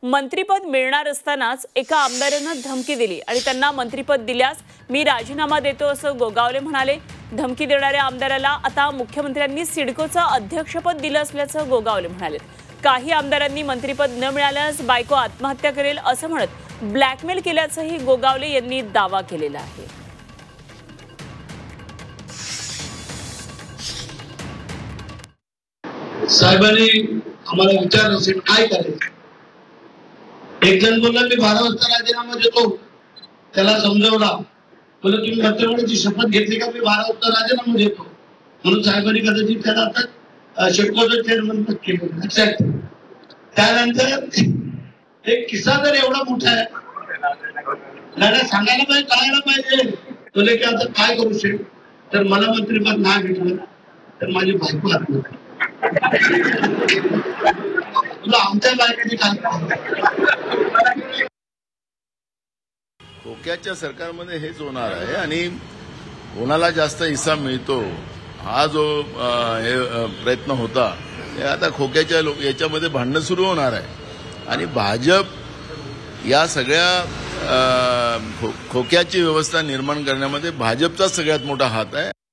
मंत्रिपद मिळणार असतानाच एका आमदारानं धमकी दिली आणि त्यांना मंत्रिपद दिल्यास मी राजीनामा देतो असं गोगावले म्हणाले। धमकी देणाऱ्या आमदाराला आता मुख्यमंत्र्यांनी सिडकोचं अध्यक्षपद दिलं असल्याचं गोगावले म्हणाले। काही आमदारांनी मंत्रिपद न मिळाल्यास बायको आत्महत्या करेल असं म्हणत ब्लॅकमेल केल्याचंही गोगावले यांनी दावा केलेला आहे। साहेबांनी आम्हाला विचारलं असेल काय करायचं। एक जण बोलला मी 12 वाजता राजीनामा देतो, त्याला समजवला, बोलला तुम्ही मंत्रिमंडळाची शपथ घेतली का? मी 12 वाजता राजीनामा देतो म्हणून साहेबांनी कदाचित त्याला आता शिडकोचं चेअरमन पद केलं। लक्षात त्यानंतर एक किस्सा तर एवढा मोठा आहे, लढा सांगायला पाहिजे, कळायला पाहिजे। बोले की आता काय करू शकतो, तर मला मंत्रिपद नाही भेटलं तर माझी बायको आत्महत्या तुला आमच्या बायकोची खोक्याच्या सरकारमध्ये हेच होणार आहे आणि कोणाला जास्त हिस्सा मिळतो हा जो प्रयत्न होता हे आता खोक्याच्या याच्यामध्ये भांडणं सुरू होणार आहे आणि भाजप या सगळ्या खोक्याची व्यवस्था निर्माण करण्यामध्ये भाजपचा सगळ्यात मोठा हात आहे।